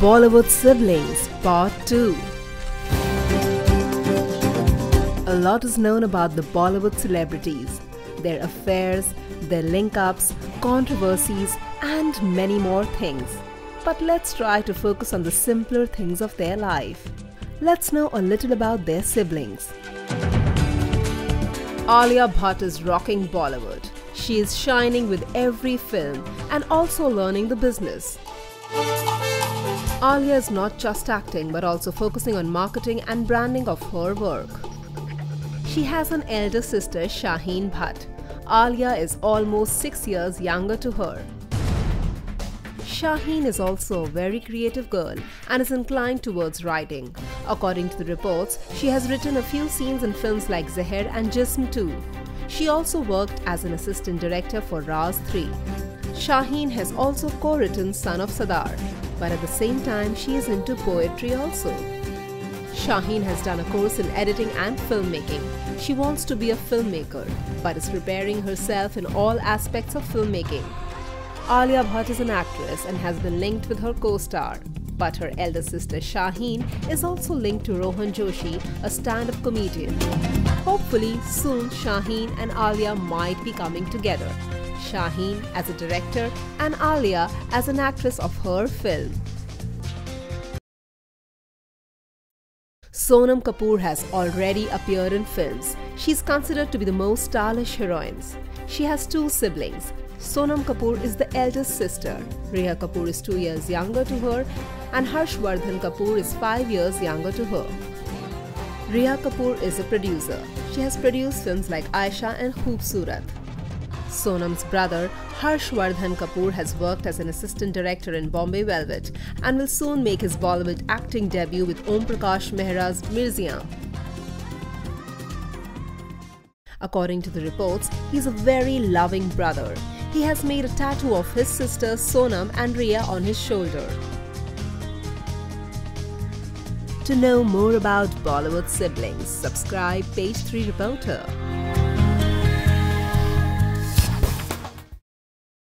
Bollywood Siblings Part 2. A lot is known about the Bollywood celebrities, their affairs, their link-ups, controversies and many more things. But let's try to focus on the simpler things of their life. Let's know a little about their siblings. Alia Bhatt is rocking Bollywood. She is shining with every film and also learning the business. Alia is not just acting but also focusing on marketing and branding of her work. She has an elder sister, Shaheen Bhatt. Alia is almost 6 years younger to her. Shaheen is also a very creative girl and is inclined towards writing. According to the reports, she has written a few scenes in films like Zahar and Jism too. She also worked as an assistant director for Raz 3. Shaheen has also co-written Son of Sardar, but at the same time she is into poetry also. Shaheen has done a course in editing and filmmaking. She wants to be a filmmaker, but is preparing herself in all aspects of filmmaking. Alia Bhatt is an actress and has been linked with her co-star, but her elder sister Shaheen is also linked to Rohan Joshi, a stand-up comedian. Hopefully soon Shaheen and Alia might be coming together. Shaheen as a director and Alia as an actress of her film. Sonam Kapoor has already appeared in films. She is considered to be the most stylish heroines. She has two siblings. Sonam Kapoor is the eldest sister. Riya Kapoor is 2 years younger to her and Harshvardhan Kapoor is 5 years younger to her. Riya Kapoor is a producer. She has produced films like Aisha and Khoobsurat. Sonam's brother Harshvardhan Kapoor has worked as an assistant director in Bombay Velvet and will soon make his Bollywood acting debut with Om Prakash Mehra's Mirziyan. According to the reports, he is a very loving brother. He has made a tattoo of his sisters Sonam and Riya on his shoulder. To know more about Bollywood siblings, subscribe Page 3 Reporter.